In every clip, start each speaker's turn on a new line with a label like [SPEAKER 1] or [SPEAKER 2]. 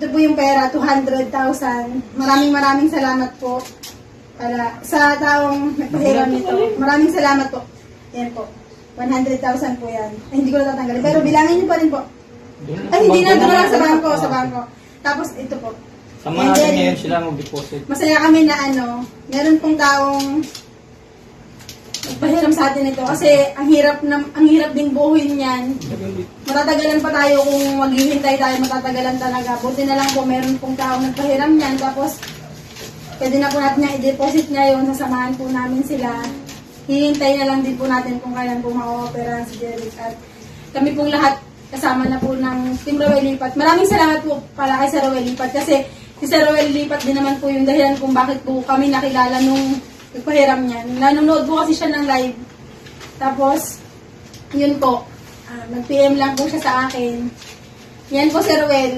[SPEAKER 1] Ito po yung pera, 200,000. Maraming salamat po para sa taong nagpahiram nito. Maraming salamat po. Yan po. 100,000 po yan. Ay, hindi ko na tatanggalin. Pero bilangin niyo pa rin po. Ay, hindi na. Ito lang sa bangko. Tapos ito po.
[SPEAKER 2] Sama natin ngayon sila mag-deposit. Masaya
[SPEAKER 1] kami na meron pong taong nagpahiram sa atin ito kasi ang hirap ding buuin niyan. Matatagalan pa tayo kung maghihintay tayo, matatagalan talaga. Buti na lang po meron pong taong nagpahiram niyan, tapos pwede na po natin yung i-deposit ngayon, sasamahan po namin sila. Hihintay na lang din po natin kung kailan po ma-opera si Jeric. At kami pong lahat kasama na po ng Team Roel Lipat. Maraming salamat po pala kay Sir Roel Lipat kasi si Sir Roel Lipat din naman po yung dahilan kung bakit po kami nakilala nung nagpahiram niyan. Nanonood po kasi siya ng live. Tapos, yun po, nag-PM lang po siya sa akin. Yan po, Sir Roel,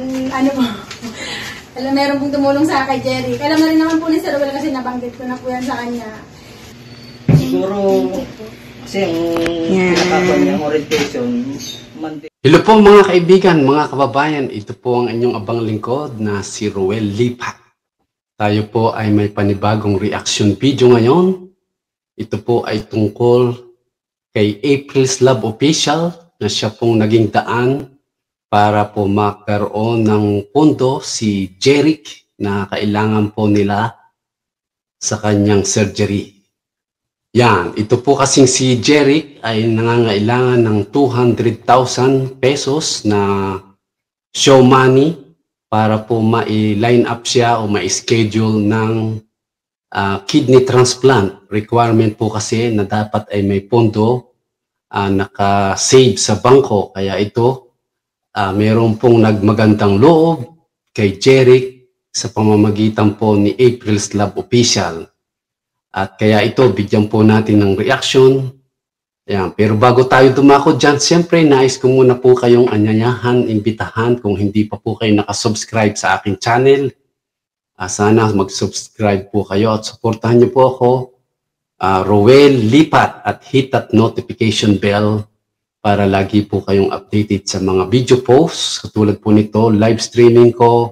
[SPEAKER 1] meron pong tumulong sa kay Jeric. Alam na rin naman po ni Sir Roel kasi nabanggit ko na po yan sa kanya.
[SPEAKER 2] Siguro, kasi yung pinakapan niya, orientation,
[SPEAKER 3] Hello po mga kaibigan, mga kababayan. Ito po ang inyong abang lingkod na si Roel Lipat. Tayo po ay may panibagong reaction video ngayon. Ito po ay tungkol kay April's Love Official na siya pong naging daan para po magkaroon ng pondo si Jeric na kailangan po nila sa kanyang surgery. Yan, ito po kasing si Jeric ay nangangailangan ng 200,000 pesos na show money para po ma-line up siya o ma-schedule ng kidney transplant. Requirement po kasi na dapat ay may pondo naka-save sa bangko. Kaya ito, mayroon pong nagmagandang loob kay Jeric sa pamamagitan po ni April's Love Official. At kaya ito, bigyan po natin ng reaction. Ayan. Pero bago tayo dumako dyan, siyempre nais ko muna po kayong anyayahan, imbitahan kung hindi pa po kayo nakasubscribe sa aking channel. Sana mag-subscribe po kayo at supportahan niyo po ako, Roel Lipat, at hit that notification bell para lagi po kayong updated sa mga video posts. Katulad po nito, live streaming ko,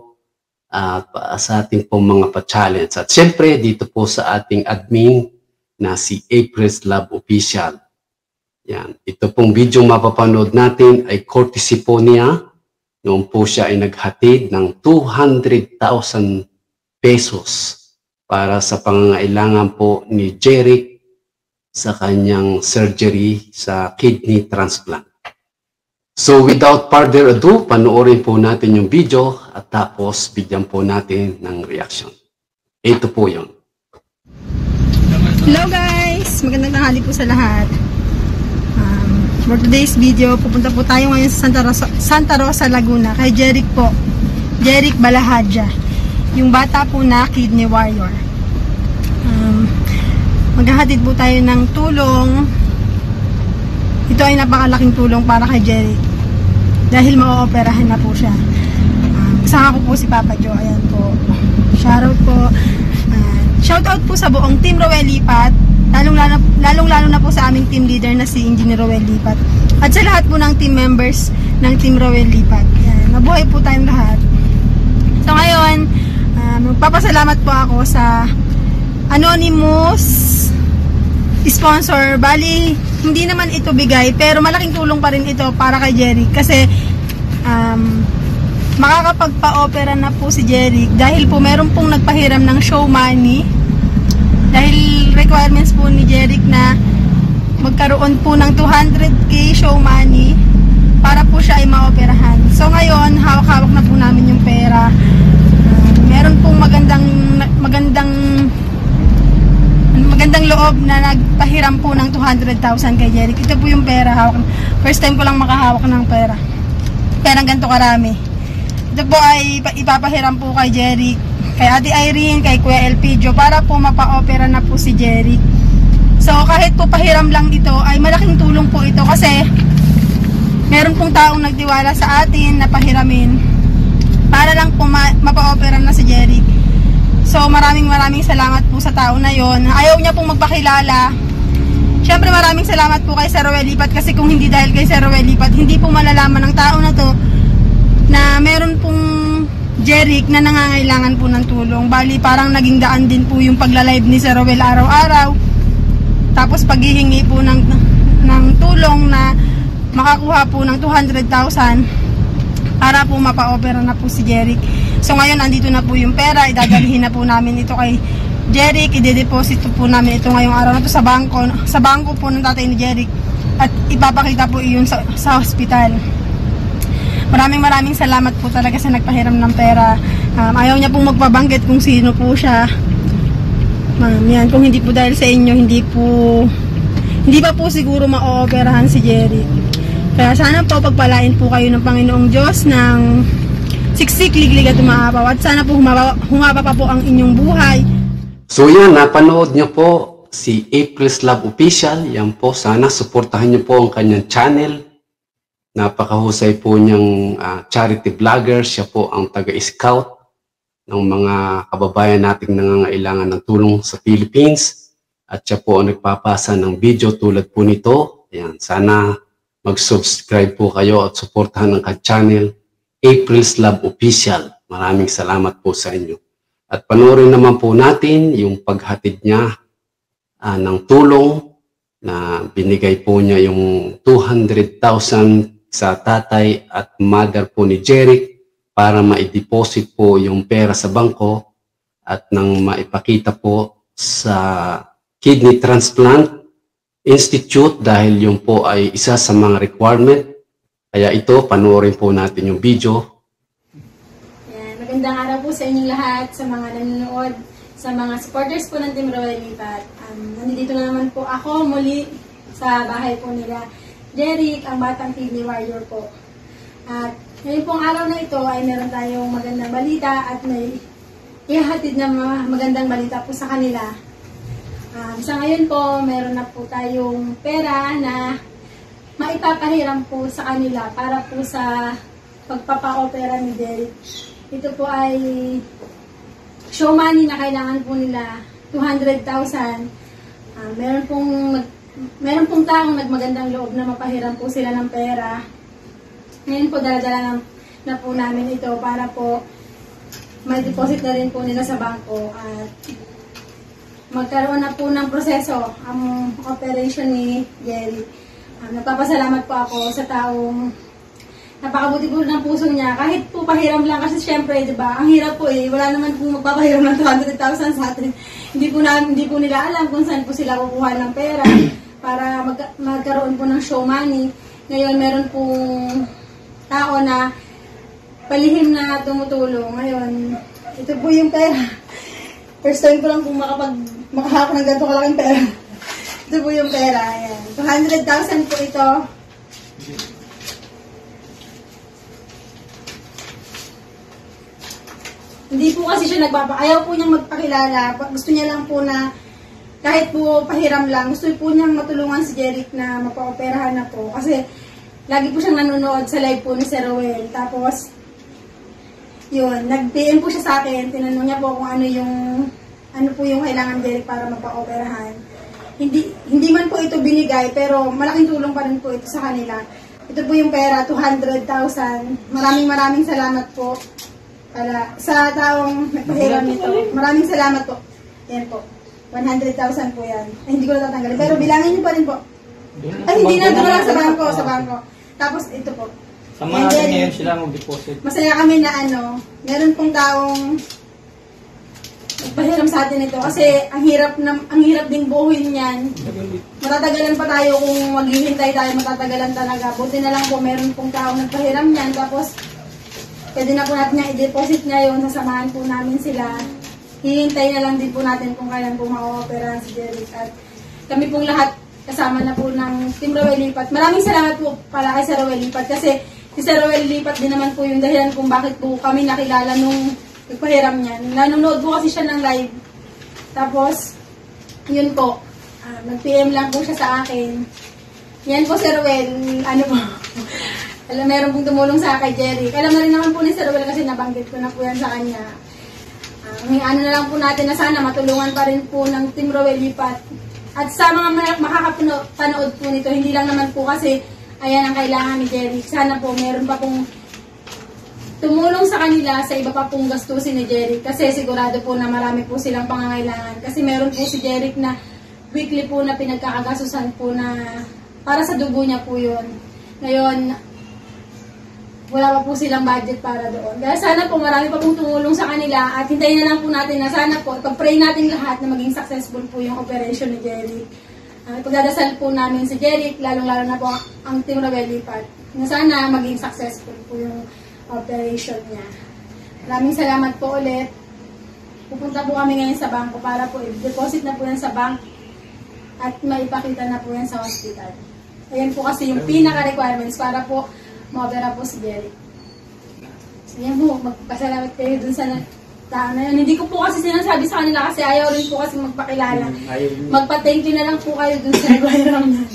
[SPEAKER 3] sa ating pong mga pa-challenge. At siyempre, dito po sa ating admin na si April's Love Official. Yan. Ito pong video mapapanood natin ay courtesy po niya. Noon po siya ay naghatid ng 200,000 pesos para sa pangangailangan po ni Jeric sa kanyang surgery sa kidney transplant. So without further ado, panoorin po natin yung video at tapos bigyan po natin ng reaction. Ito po yun.
[SPEAKER 1] Hello guys! Magandang tanghali po sa lahat. For today's video, pupunta po tayo ngayon sa Santa Rosa, Laguna. Kay Jeric po. Jeric Balahadja. Yung bata po na kidney warrior. Maghahatid po tayo ng tulong. Ito ay napakalaking tulong para kay Jeric dahil ma-ooperahan na po siya. Kasama ko po si Papa Joe. Ayan po. Shoutout po. Shoutout po sa buong Team Roel Lipat. Lalong-lalo na po sa aming team leader na si Engineer Roel Lipat. At sa lahat po ng team members ng Team Roel Lipat. Ayan. Mabuhay po tayong lahat. So ngayon, magpapasalamat po ako sa anonymous sponsor. Bali, hindi naman ito bigay, pero malaking tulong pa rin ito para kay Jeric kasi makakapagpa-opera na po si Jeric dahil po meron pong nagpahiram ng show money dahil requirements po ni Jeric na magkaroon po ng 200k show money para po siya ay maoperahan. So ngayon, hawak-hawak na po namin yung pera. Meron pong magandang loob na nagpahiram po ng 200,000 kay Jeric. Ito po yung pera. First time ko lang makahawak ng pera. Perang ganito karami. Ito po ay ipapahiram po kay Jeric, kay Ate Irene, kay Kuya Elpidio para po mapa-opera na po si Jeric. So kahit po pahiram lang ito ay malaking tulong po ito kasi meron pong taong nagtiwala sa atin na pahiramin para lang po mapa-opera na si Jeric. So maraming salamat po sa tao na yon. Ayaw niya pong magpakilala. Siyempre maraming salamat po kay Sir Roel Lipat kasi kung hindi dahil kay Sir Roel Lipat, hindi po malalaman ng tao na to na meron pong Jeric na nangangailangan po ng tulong. Bali, parang naging daan din po yung pagla-live ni Sir Rowel araw-araw. Tapos paghihingi po ng tulong na makakuha po ng 200,000 para po mapa-opera na po si Jeric. So ngayon, andito na po yung pera. Idadalhin na po namin ito kay Jeric. Ide-deposit po namin ito ngayong araw na ito sa bangko po ng tatay ni Jeric. At ipapakita po iyon sa hospital. Maraming salamat po talaga sa nagpahiram ng pera. Ayaw niya pong magpabanggit kung sino po siya. Yan, kung hindi po dahil sa inyo, hindi pa po siguro ma-ooperahan si Jeric. Kaya sana po pagpalain po kayo ng Panginoong Diyos ng siksik, liglig at umaapaw. At sana po humaba pa po ang inyong buhay.
[SPEAKER 3] So yan, napanood niyo po si April's Love Official. Yan po, sana suportahan niyo po ang kanyang channel. Napakahusay po niyang charity vlogger. Siya po ang taga-scout ng mga kababayan nating nangangailangan ng tulong sa Philippines. At siya po ang nagpapasa ng video tulad po nito. Ayan, sana mag-subscribe po kayo at suportahan ang channel April's Love Official. Maraming salamat po sa inyo. At panoorin naman po natin yung paghatid niya ng tulong na binigay po niya yung 200,000 sa tatay at mother po ni Jeric para ma-deposit po yung pera sa bangko at nang maipakita po sa Kidney Transplant Institute dahil yung po ay isa sa mga requirement. Kaya ito, panoorin po natin yung video.
[SPEAKER 1] Yan, magandang araw po sa inyong lahat, sa mga nanonood, sa mga supporters po ng Team Rowel Lipat. Nandito na naman po ako muli sa bahay po nila Jeric, ang batang kidney warrior po. At ngayon pong araw na ito ay meron tayong magandang balita at may ihahatid na magandang balita po sa kanila. Sa ngayon po, meron na po tayong pera na maipapahiram po sa kanila para po sa pagpapa-opera ni Jeric. Ito po ay show money na kailangan po nila, 200,000. Meron pong taong nagmagandang loob na mapahiram po sila ng pera. Ngayon po, dala-dala na po namin ito para po may deposit na rin po nila sa bangko at magkaroon na po ng proseso ang operation ni Jeric. Nagpapasalamat po ako sa taong napakabuti po ng puso niya. Kahit po pahiram lang kasi syempre, di ba? Ang hirap po wala naman po magpapahiram ng 200,000 sa atin. Hindi po nila alam kung saan po sila kukuha ng pera para magkaroon po ng show money. Ngayon, meron pong tao na palihim na tumutulong. Ngayon, ito po yung pera. First time ko lang po makahawak ng ganito kalaking pera. Ito po yung pera. Ayan. 200,000 po ito. Hindi po kasi siya ayaw po niyang magpakilala. Gusto niya lang po na kahit po pahiram lang, gusto po niyang matulungan si Jeric na mapa-operahan na po. Kasi lagi po siyang nanonood sa live po ni Sir Rowel. Tapos, yun, nag-PM po siya sa akin. Tinanong niya po kung ano po yung kailangan Jeric para mapa-operahan. Hindi man po ito binigay, pero malaking tulong pa rin po ito sa kanila. Ito po yung pera, 200,000. Maraming salamat po sa taong nagpahiram nito. Maraming salamat po. Yan po. 100,000 po yan. Ay, hindi ko na tatanggalin. Pero bilangin niyo pa rin po. Ay, hindi na. Ito lang sa bangko. Tapos, ito po.
[SPEAKER 2] Sa mga natin ngayon sila mag-deposit.
[SPEAKER 1] Masaya kami na meron pong taong nagpahiram sa atin ito. Kasi, ang hirap ding buhuin niyan. Matatagalan pa tayo kung maghihintay tayo. Matatagalan talaga. Buti na lang po, meron pong taong nagpahiram niyan. Tapos, pwede na po natin niya i-deposit ngayon. Sasamahan po namin sila. Hihintay na lang din po natin kung kailan po ma-opera si Jeric. At kami pong lahat kasama na po ng Team Rowel Lipat. Maraming salamat po pala kay Sir Rowel Lipat kasi si Sir Rowel Lipat din naman po yung dahilan kung bakit po kami nakilala nung nagpahiram niya. Nanonood po kasi siya ng live. Tapos, yun po. Nag-PM lang po siya sa akin. Yan po Sir Rowel. Meron pong tumulong sa kay Jeric. Alam na rin naman po ni Sir Rowel kasi nabanggit ko na po yan sa kanya. Na lang po natin na sana matulungan pa rin po ng Team Rowel Lipat. At sa mga makakapanood po nito, hindi lang naman po kasi ayan ang kailangan ni Jeric. Sana po meron pa pong tumulong sa kanila sa iba pa pong gastusin ni Jeric kasi sigurado po na marami po silang pangangailangan. Kasi meron po si Jeric na weekly po na pinagkakagastusan po na para sa dugo niya po yun. Ngayon, wala pa po silang budget para doon. Kaya sana po marami pa pong tumulong sa kanila at hintayin na lang po natin na sana po, pag-pray natin lahat na maging successful po yung operation ni Jeric. Pagdadasal po namin si Jeric, lalong-lalo na po ang Team Rowel Lipat, na sana maging successful po yung operation niya. Maraming salamat po ulit. Pupunta po kami ngayon sa bangko para po i-deposit na po yan sa bank at maipakita na po yan sa hospital. Ayan po kasi yung pinaka-requirements para po ma-opera po si Jeric. So yan po, magpasalamat kayo dun sa tao na yun. Hindi ko po kasi sinasabi sa kanila kasi ayaw rin po kasi magpakilala. Magpa-thank you na lang po kayo dun sa requirement niya.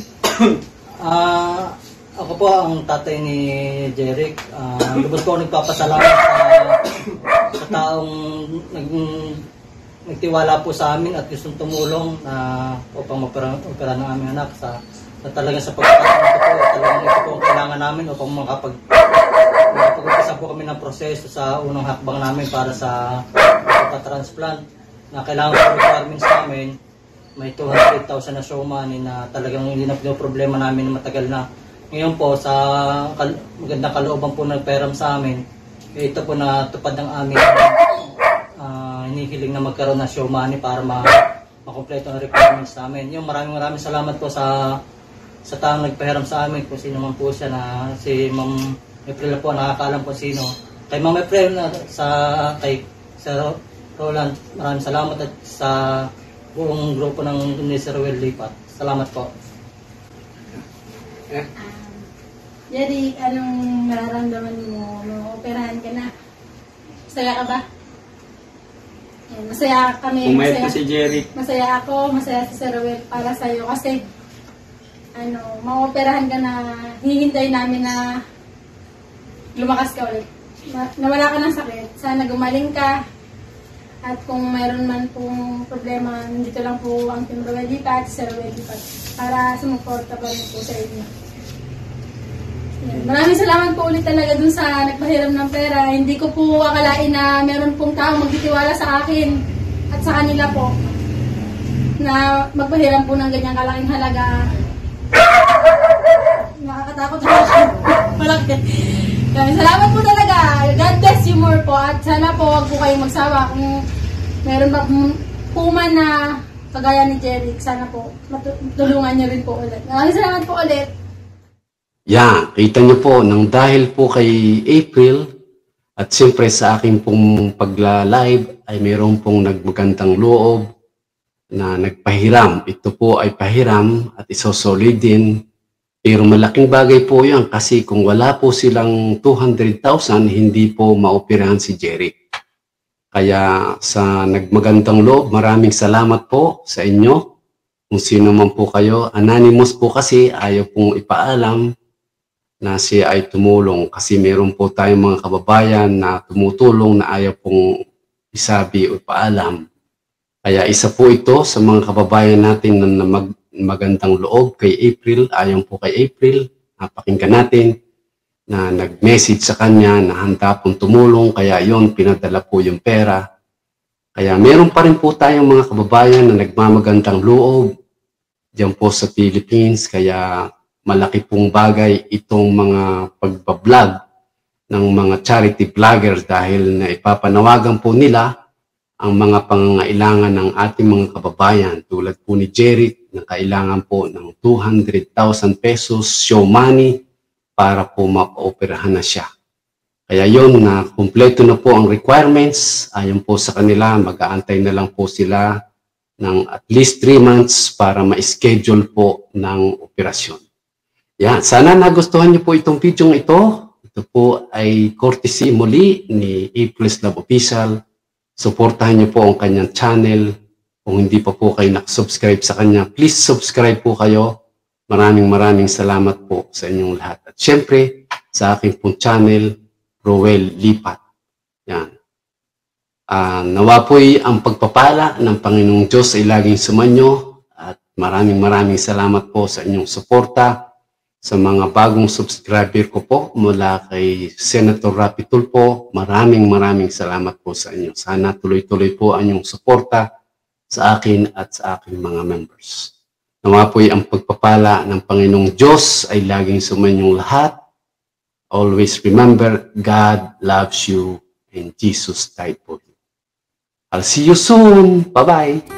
[SPEAKER 2] Ako po ang tatay ni Jeric. Lubos po nagpapasalamat sa taong nagtiwala po sa amin at gustong tumulong upang opera ng aming anak sa talagang sa pagkakataon ito po. Talagang ito po ang kailangan namin upang makapag-umpisa po kami ng proseso sa unang hakbang namin para sa transplant na kailangan po requirements namin. May 200,000 na show money na talagang hindi na problema namin na matagal na. Ngayon po, sa magandang kalooban po nagperam sa amin, ito po na tupad ng amin hinihiling na magkaroon ng show money para makompleto ang requirements namin. Yung maraming salamat po sa taong nagpahiram sa amin, kung sino man po siya, na si Ma'am April po, nakakaalam po sino. Kay Ma'am April, kay Sir Roland, maraming salamat at sa buong grupo ng Sir Rowel Lipat. Salamat po.
[SPEAKER 1] Jeric, anong nararamdaman mo? Operahan ka na. Masaya ka ba? Yan, masaya kami.
[SPEAKER 2] Pumayat po si Jeric.
[SPEAKER 1] Masaya ako, masaya si Sir Rowel para sa'yo kasi ma-operahan ka na, hihintay namin na lumakas ka ulit. Nawala ka ng sakit. Sana gumaling ka. At kung mayroon man pong problema, nandito lang po ang Team Rowel Lipat at Sir Rowel Lipat para sumuporta pa rin po sa inyo. Yan. Maraming salamat po ulit talaga dun sa nagpahiram ng pera. Hindi ko po akalain na meron pong tao magtitiwala sa akin at sa kanila po na magpahiram po ng ganyang kalaking halaga. Nakakatakot ako. Malaki. Salamat po talaga. God bless you more po. At sana po wag po kayong magsawa. Kung meron pa puman na kagaya ni Jeric, sana po matulungan niyo rin po ulit. Maraming salamat po ulit.
[SPEAKER 3] Yan, kita niyo po, nang dahil po kay April at siyempre sa aking pong pagla-live ay mayroon pong nagmagandang loob na nagpahiram. Ito po ay pahiram at isosolid din. Pero malaking bagay po yan kasi kung wala po silang 200,000, hindi po maoperahan si Jeric. Kaya sa nagmagandang loob, maraming salamat po sa inyo. Kung sino man po kayo, anonymous po kasi ayaw pong ipaalam na siya ay tumulong kasi meron po tayong mga kababayan na tumutulong na ayaw pong isabi o ipaalam. Kaya isa po ito sa mga kababayan natin na magandang loob kay April, ayon po kay April, napakinggan natin na nag-message sa kanya na handa pong tumulong, kaya yon pinadala po yung pera. Kaya meron pa rin po tayong mga kababayan na nagmamagandang loob diyan po sa Philippines, kaya malaki pong bagay itong mga pagbablog ng mga charity vloggers dahil na ipapanawagan po nila ang mga pangangailangan ng ating mga kababayan tulad po ni Jeric na kailangan po ng 200,000 pesos show money para po mapaoperahan na siya. Kaya yun na kumpleto na po ang requirements, ayon po sa kanila, mag-aantay na lang po sila ng at least 3 months para ma-schedule po ng operasyon. Yan, sana nagustuhan niyo po itong video ito. Ito po ay courtesy muli ni April's Love Official. Suportahan niyo po ang kanyang channel. Kung hindi pa po kayo nakasubscribe sa kanya, please subscribe po kayo. Maraming salamat po sa inyong lahat. At syempre, sa aking pong channel, Rowel Lipat. Yan. Nawa po'y ang pagpapala ng Panginoong Diyos ay laging sumanyo. At maraming salamat po sa inyong suporta. Sa mga bagong subscriber ko po mula kay Senator Rapi Tulfo, maraming salamat po sa inyo. Sana tuloy-tuloy po ang inyong suporta sa akin at sa aking mga members. Nawa po'y ang pagpapala ng Panginoong Diyos ay laging sumainyong lahat. Always remember, God loves you and Jesus died for you. I'll see you soon. Bye-bye.